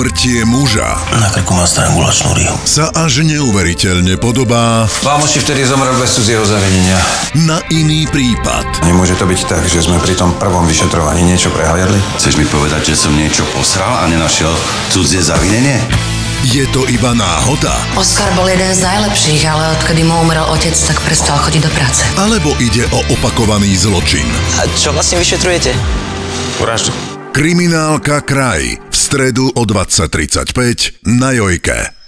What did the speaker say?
Úmrtie muža Na krku má strangulačnú rihu. sa až neuveriteľne podobá Vámoši vtedy zomrel bez cudzieho zavinenia. na iný prípad. Nemôže to byť tak, že sme pri tom prvom vyšetrovaní niečo prehliadli? Chceš mi povedať, že som niečo posral a nenašiel cudzie zavinenie? Je to iba náhoda? Oskar bol jeden z najlepších, ale odkedy mu umrel otec, tak prestal chodiť do práce. Alebo ide o opakovaný zločin? A čo vlastne vyšetrujete? Vraždu. Kriminálka Kraj v stredu o 20:35 na Jojke.